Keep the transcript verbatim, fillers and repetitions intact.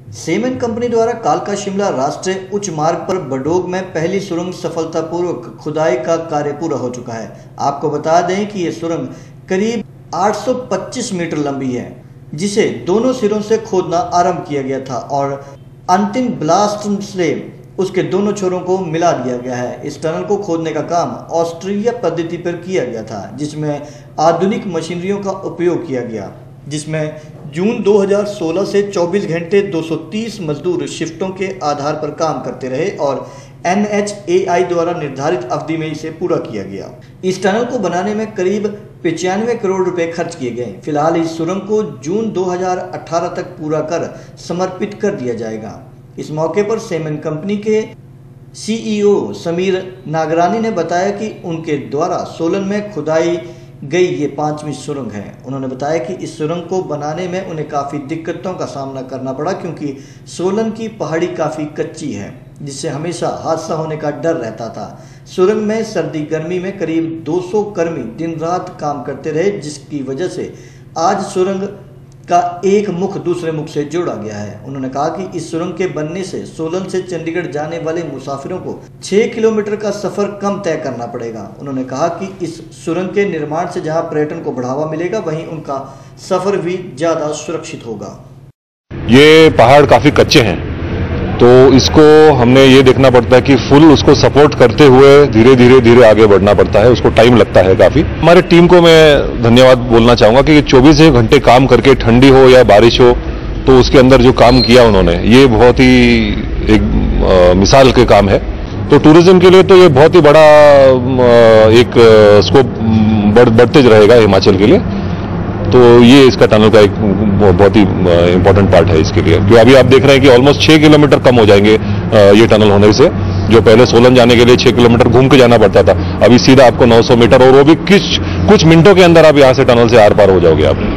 Cement company द्वारा कालका शिमला राष्ट्रीय उच्च मार्ग पर बडोग में पहली सुरंग सफलतापूर्वक खुदाई का कार्य पूरा हो चुका है। आपको बता दें कि यह सुरंग करीब आठ सौ पच्चीस मीटर लंबी है, जिसे दोनों सिरों से खोदना आरंभ किया गया था और अंतिम ब्लास्ट से उसके दोनों छोरों को मिला दिया गया है। इस टनल को खोदने का काम ऑस्ट्रेलिया पद्धति पर किया गया था, जिसमें आधुनिक मशीनरियों का उपयोग किया गया, जिसमें जून दो हज़ार सोलह से चौबीस घंटे दो सौ तीस मजदूर शिफ्टों के आधार पर काम करते रहे और एन एच ए आई द्वारा निर्धारित अवधि में इसे पूरा किया गया। इस टनल को बनाने में करीब पचानवे करोड़ रुपए खर्च किए गए। फिलहाल इस सुरंग को जून दो हज़ार अठारह तक पूरा कर समर्पित कर दिया जाएगा। इस मौके पर सीमेंट कंपनी के सी ई ओ समीर नागरानी ने बताया कि उनके द्वारा सोलन में खुदाई गई ये पांचवी सुरंग है। उन्होंने बताया कि इस सुरंग को बनाने में उन्हें काफ़ी दिक्कतों का सामना करना पड़ा, क्योंकि सोलन की पहाड़ी काफ़ी कच्ची है, जिससे हमेशा हादसा होने का डर रहता था। सुरंग में सर्दी गर्मी में करीब दो सौ कर्मी दिन रात काम करते रहे, जिसकी वजह से आज सुरंग का एक मुख दूसरे मुख से जोड़ा गया है। उन्होंने कहा कि इस सुरंग के बनने से सोलन से चंडीगढ़ जाने वाले मुसाफिरों को छह किलोमीटर का सफर कम तय करना पड़ेगा। उन्होंने कहा कि इस सुरंग के निर्माण से जहां पर्यटन को बढ़ावा मिलेगा, वहीं उनका सफर भी ज्यादा सुरक्षित होगा। ये पहाड़ काफी कच्चे हैं, तो इसको हमने ये देखना पड़ता है कि फुल उसको सपोर्ट करते हुए धीरे धीरे धीरे आगे बढ़ना पड़ता है। उसको टाइम लगता है काफी। हमारे टीम को मैं धन्यवाद बोलना चाहूंगा कि चौबीस घंटे काम करके, ठंडी हो या बारिश हो, तो उसके अंदर जो काम किया उन्होंने, ये बहुत ही एक आ, मिसाल के काम है। तो टूरिज्म के लिए तो ये बहुत ही बड़ा आ, एक स्कोप बढ़, बढ़ते रहेगा हिमाचल के लिए। तो ये इसका टनल का एक बहुत ही इंपॉर्टेंट पार्ट है इसके लिए, क्योंकि अभी आप देख रहे हैं कि ऑलमोस्ट छह किलोमीटर कम हो जाएंगे ये टनल होने से। जो पहले सोलन जाने के लिए छह किलोमीटर घूम के जाना पड़ता था, अभी सीधा आपको नौ सौ मीटर, और वो भी कुछ कुछ मिनटों के अंदर आप यहाँ से टनल से आर पार हो जाओगे आप।